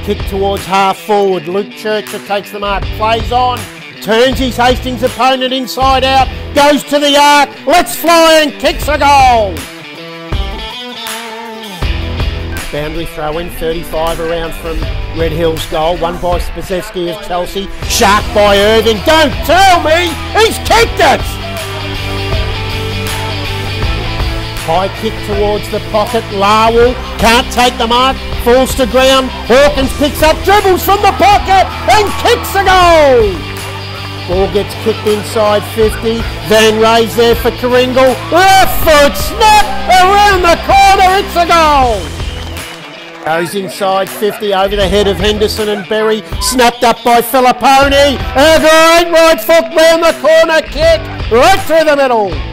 kick towards half forward. Luke Churcher takes the mark, plays on, turns his Hastings opponent inside out, goes to the arc, lets fly and kicks a goal. Boundary throw in, 35 around from Red Hills goal, won by Spazewski of Chelsea, sharp by Irving, don't tell me, he's kicked it! High kick towards the pocket, Larwell can't take the mark, falls to ground, Hawkins picks up, dribbles from the pocket and kicks a goal! Ball gets kicked inside 50, Van Ray's there for Karingal, left foot snap, around the corner, it's a goal! Goes inside 50 over the head of Henderson and Berry, snapped up by Filipponi, a great right foot round the corner kick, right through the middle.